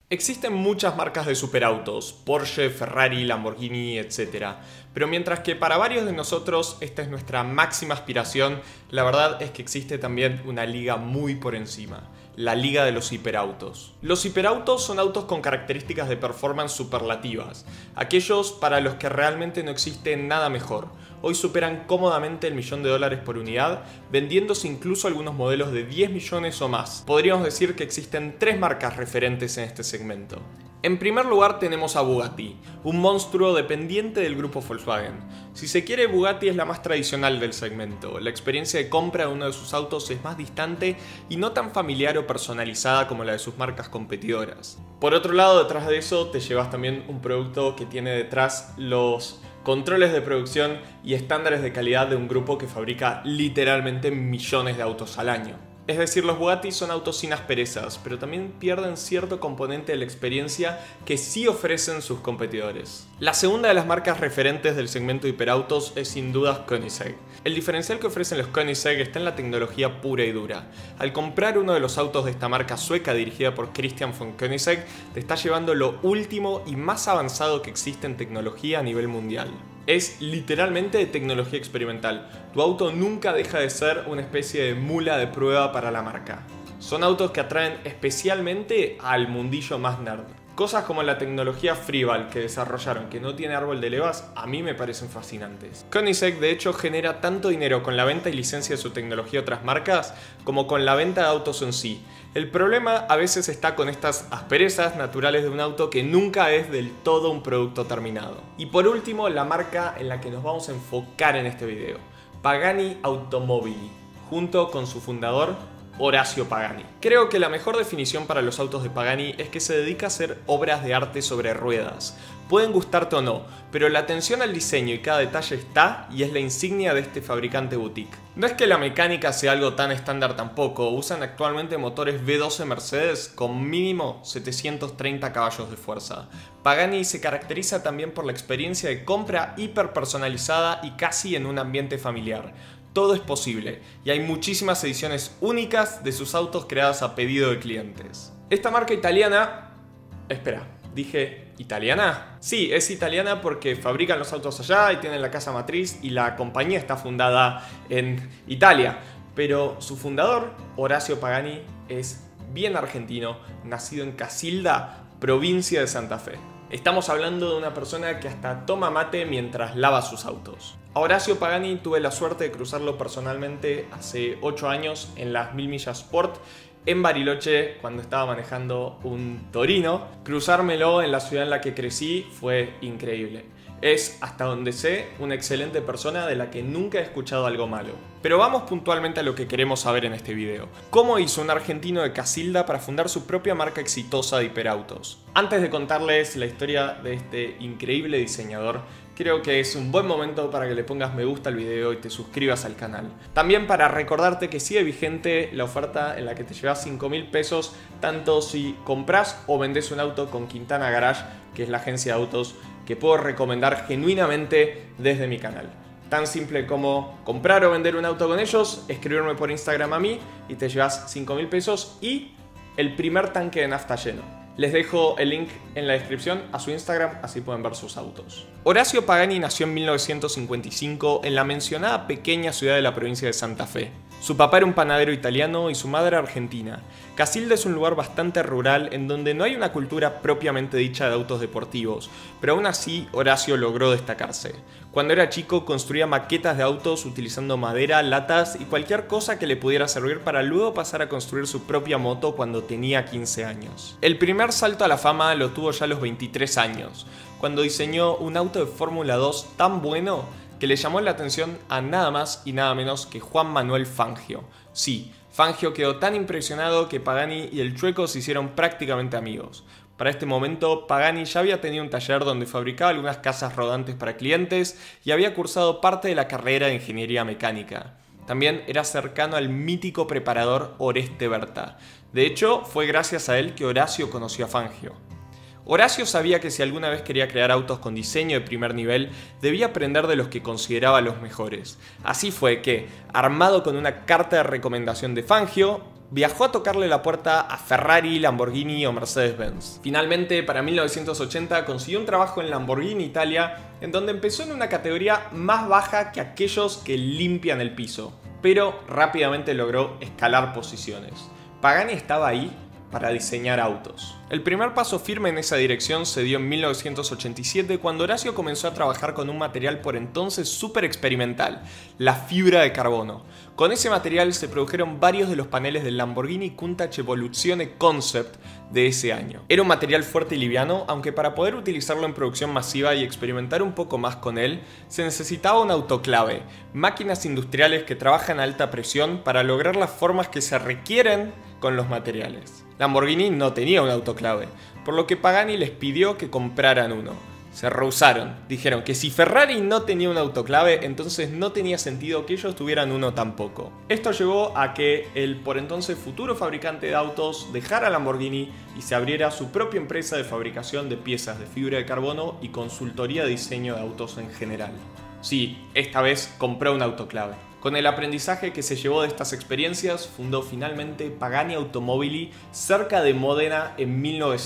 Existen muchas marcas de superautos, Porsche, Ferrari, Lamborghini, etc. Pero mientras que para varios de nosotros esta es nuestra máxima aspiración, la verdad es que existe también una liga muy por encima, la liga de los hiperautos. Los hiperautos son autos con características de performance superlativas, aquellos para los que realmente no existe nada mejor. Hoy superan cómodamente el $1.000.000 por unidad, vendiéndose incluso algunos modelos de 10 millones o más. Podríamos decir que existen tres marcas referentes en este segmento. En primer lugar tenemos a Bugatti, un monstruo dependiente del grupo Volkswagen. Si se quiere, Bugatti es la más tradicional del segmento. La experiencia de compra de uno de sus autos es más distante y no tan familiar o personalizada como la de sus marcas competidoras. Por otro lado, detrás de eso te llevas también un producto que tiene detrás los controles de producción y estándares de calidad de un grupo que fabrica literalmente millones de autos al año. Es decir, los Bugatti son autos sin asperezas, pero también pierden cierto componente de la experiencia que sí ofrecen sus competidores. La segunda de las marcas referentes del segmento de hiperautos es sin dudas Koenigsegg. El diferencial que ofrecen los Koenigsegg está en la tecnología pura y dura. Al comprar uno de los autos de esta marca sueca dirigida por Christian von Koenigsegg, te está llevando lo último y más avanzado que existe en tecnología a nivel mundial. Es literalmente de tecnología experimental. Tu auto nunca deja de ser una especie de mula de prueba para la marca. Son autos que atraen especialmente al mundillo más nerd. Cosas como la tecnología Freeval que desarrollaron, que no tiene árbol de levas, a mí me parecen fascinantes. Koenigsegg de hecho genera tanto dinero con la venta y licencia de su tecnología a otras marcas, como con la venta de autos en sí. El problema a veces está con estas asperezas naturales de un auto que nunca es del todo un producto terminado. Y por último, la marca en la que nos vamos a enfocar en este video, Pagani Automobili, junto con su fundador, Orazio Pagani. Creo que la mejor definición para los autos de Pagani es que se dedica a hacer obras de arte sobre ruedas. Pueden gustarte o no, pero la atención al diseño y cada detalle está y es la insignia de este fabricante boutique. No es que la mecánica sea algo tan estándar tampoco, usan actualmente motores V12 Mercedes con mínimo 730 caballos de fuerza. Pagani se caracteriza también por la experiencia de compra hiper personalizada y casi en un ambiente familiar. Todo es posible y hay muchísimas ediciones únicas de sus autos creadas a pedido de clientes. Esta marca italiana... Espera, ¿dije italiana? Sí, es italiana porque fabrican los autos allá y tienen la casa matriz y la compañía está fundada en Italia. Pero su fundador, Orazio Pagani, es bien argentino, nacido en Casilda, provincia de Santa Fe. Estamos hablando de una persona que hasta toma mate mientras lava sus autos. A Orazio Pagani tuve la suerte de cruzarlo personalmente hace 8 años en las 1000 millas Sport en Bariloche cuando estaba manejando un Torino. Cruzármelo en la ciudad en la que crecí fue increíble. Es, hasta donde sé, una excelente persona de la que nunca he escuchado algo malo. Pero vamos puntualmente a lo que queremos saber en este video. ¿Cómo hizo un argentino de Casilda para fundar su propia marca exitosa de hiperautos? Antes de contarles la historia de este increíble diseñador, creo que es un buen momento para que le pongas me gusta al video y te suscribas al canal. También para recordarte que sigue vigente la oferta en la que te llevas 5.000 pesos tanto si compras o vendés un auto con Quintana Garage, que es la agencia de autos que puedo recomendar genuinamente desde mi canal. Tan simple como comprar o vender un auto con ellos, escribirme por Instagram a mí y te llevas 5.000 pesos y el primer tanque de nafta lleno. Les dejo el link en la descripción a su Instagram, así pueden ver sus autos. Orazio Pagani nació en 1955 en la mencionada pequeña ciudad de la provincia de Santa Fe. Su papá era un panadero italiano y su madre argentina. Casilda es un lugar bastante rural en donde no hay una cultura propiamente dicha de autos deportivos, pero aún así Orazio logró destacarse. Cuando era chico construía maquetas de autos utilizando madera, latas y cualquier cosa que le pudiera servir para luego pasar a construir su propia moto cuando tenía 15 años. El primer salto a la fama lo tuvo ya a los 23 años, cuando diseñó un auto de Fórmula 2 tan bueno que le llamó la atención a nada más y nada menos que Juan Manuel Fangio. Sí, Fangio quedó tan impresionado que Pagani y el Chueco se hicieron prácticamente amigos. Para este momento, Pagani ya había tenido un taller donde fabricaba algunas casas rodantes para clientes y había cursado parte de la carrera de ingeniería mecánica. También era cercano al mítico preparador Oreste Berta. De hecho, fue gracias a él que Orazio conoció a Fangio. Orazio sabía que si alguna vez quería crear autos con diseño de primer nivel, debía aprender de los que consideraba los mejores. Así fue que, armado con una carta de recomendación de Fangio, viajó a tocarle la puerta a Ferrari, Lamborghini o Mercedes-Benz. Finalmente, para 1980 consiguió un trabajo en Lamborghini Italia, en donde empezó en una categoría más baja que aquellos que limpian el piso, pero rápidamente logró escalar posiciones. Pagani estaba ahí para diseñar autos. El primer paso firme en esa dirección se dio en 1987 cuando Horacio comenzó a trabajar con un material por entonces súper experimental, la fibra de carbono. Con ese material se produjeron varios de los paneles del Lamborghini Countach Evoluzione Concept de ese año. Era un material fuerte y liviano, aunque para poder utilizarlo en producción masiva y experimentar un poco más con él, se necesitaba un autoclave, máquinas industriales que trabajan a alta presión para lograr las formas que se requieren con los materiales. Lamborghini no tenía un autoclave, por lo que Pagani les pidió que compraran uno. Se rehusaron, dijeron que si Ferrari no tenía un autoclave, entonces no tenía sentido que ellos tuvieran uno tampoco. Esto llevó a que el por entonces futuro fabricante de autos dejara Lamborghini y se abriera su propia empresa de fabricación de piezas de fibra de carbono y consultoría de diseño de autos en general. Sí, esta vez compró un autoclave. Con el aprendizaje que se llevó de estas experiencias, fundó finalmente Pagani Automobili cerca de Módena en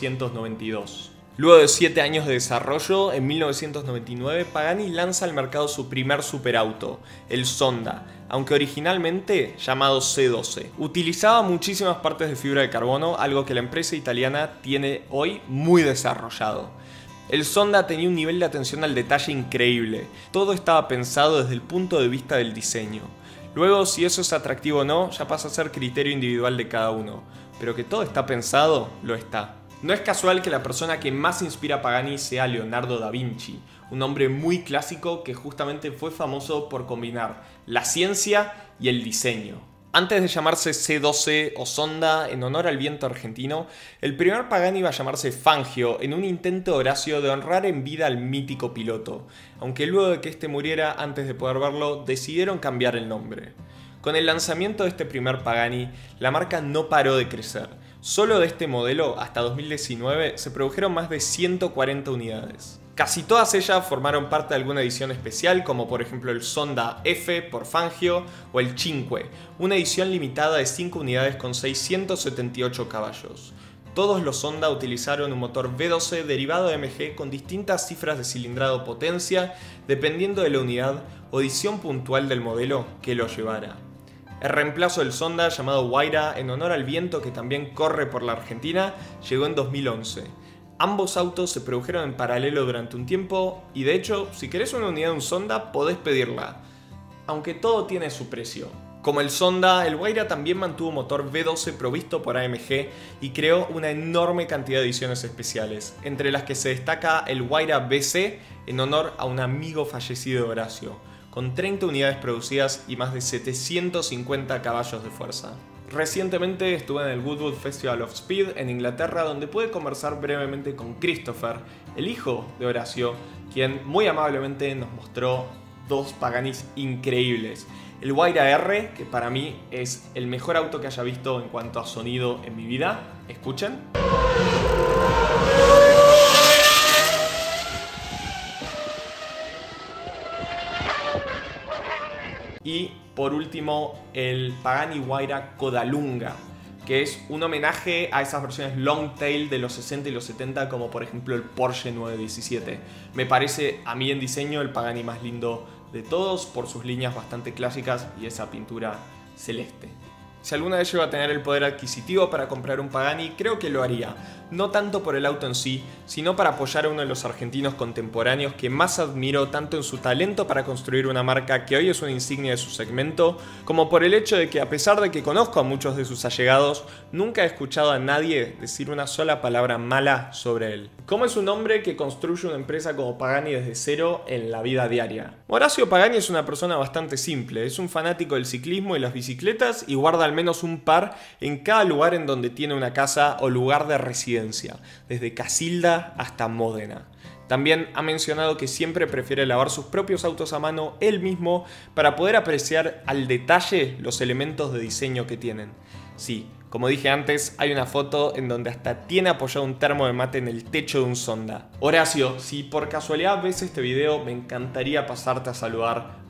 1992. Luego de 7 años de desarrollo, en 1999 Pagani lanza al mercado su primer superauto, el Sonda, aunque originalmente llamado C12. Utilizaba muchísimas partes de fibra de carbono, algo que la empresa italiana tiene hoy muy desarrollado. El Sonda tenía un nivel de atención al detalle increíble, todo estaba pensado desde el punto de vista del diseño. Luego, si eso es atractivo o no, ya pasa a ser criterio individual de cada uno, pero que todo está pensado, lo está. No es casual que la persona que más inspira a Pagani sea Leonardo da Vinci, un hombre muy clásico que justamente fue famoso por combinar la ciencia y el diseño. Antes de llamarse C12 o Sonda en honor al viento argentino, el primer Pagani iba a llamarse Fangio en un intento de Horacio de honrar en vida al mítico piloto, aunque luego de que este muriera antes de poder verlo, decidieron cambiar el nombre. Con el lanzamiento de este primer Pagani, la marca no paró de crecer. Solo de este modelo, hasta 2019, se produjeron más de 140 unidades. Casi todas ellas formaron parte de alguna edición especial, como por ejemplo el Sonda F por Fangio o el Cinque, una edición limitada de 5 unidades con 678 caballos. Todos los Sonda utilizaron un motor V12 derivado de MG con distintas cifras de cilindrado potencia, dependiendo de la unidad o edición puntual del modelo que lo llevara. El reemplazo del Sonda, llamado Huayra en honor al viento que también corre por la Argentina, llegó en 2011. Ambos autos se produjeron en paralelo durante un tiempo y de hecho, si querés una unidad de un Sonda, podés pedirla, aunque todo tiene su precio. Como el Sonda, el Huayra también mantuvo motor V12 provisto por AMG y creó una enorme cantidad de ediciones especiales, entre las que se destaca el Huayra BC en honor a un amigo fallecido de Horacio, con 30 unidades producidas y más de 750 caballos de fuerza. Recientemente estuve en el Goodwood Festival of Speed en Inglaterra, donde pude conversar brevemente con Christopher, el hijo de Horacio, quien muy amablemente nos mostró dos Paganis increíbles. El Huayra R, que para mí es el mejor auto que haya visto en cuanto a sonido en mi vida. Escuchen. Y por último, el Pagani Huayra Codalunga, que es un homenaje a esas versiones long tail de los 60 y los 70, como por ejemplo el Porsche 917. Me parece a mí en diseño el Pagani más lindo de todos por sus líneas bastante clásicas y esa pintura celeste. Si alguna vez llego a tener el poder adquisitivo para comprar un Pagani, creo que lo haría. No tanto por el auto en sí, sino para apoyar a uno de los argentinos contemporáneos que más admiro tanto en su talento para construir una marca que hoy es una insignia de su segmento, como por el hecho de que a pesar de que conozco a muchos de sus allegados, nunca he escuchado a nadie decir una sola palabra mala sobre él. ¿Cómo es un hombre que construye una empresa como Pagani desde cero en la vida diaria? Horacio Pagani es una persona bastante simple, es un fanático del ciclismo y las bicicletas y guarda al menos un par en cada lugar en donde tiene una casa o lugar de residencia, desde Casilda hasta Módena. También ha mencionado que siempre prefiere lavar sus propios autos a mano él mismo para poder apreciar al detalle los elementos de diseño que tienen. Sí, como dije antes, hay una foto en donde hasta tiene apoyado un termo de mate en el techo de un Sonda. Horacio, si por casualidad ves este video, me encantaría pasarte a saludar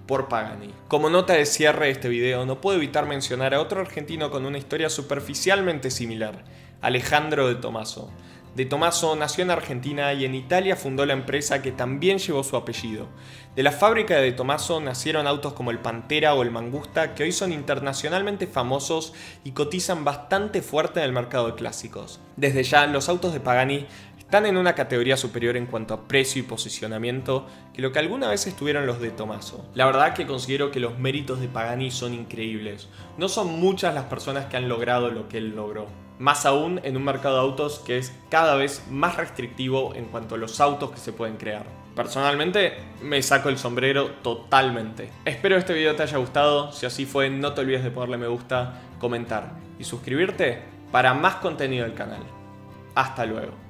por Pagani. Como nota de cierre de este video, no puedo evitar mencionar a otro argentino con una historia superficialmente similar, Alejandro de Tomaso. De Tomaso nació en Argentina y en Italia fundó la empresa que también llevó su apellido. De la fábrica de Tomaso nacieron autos como el Pantera o el Mangusta, que hoy son internacionalmente famosos y cotizan bastante fuerte en el mercado de clásicos. Desde ya, los autos de Pagani están en una categoría superior en cuanto a precio y posicionamiento que lo que alguna vez estuvieron los de Tomaso. La verdad que considero que los méritos de Pagani son increíbles. No son muchas las personas que han logrado lo que él logró. Más aún en un mercado de autos que es cada vez más restrictivo en cuanto a los autos que se pueden crear. Personalmente me saco el sombrero totalmente. Espero este video te haya gustado. Si así fue, no te olvides de ponerle me gusta, comentar y suscribirte para más contenido del canal. Hasta luego.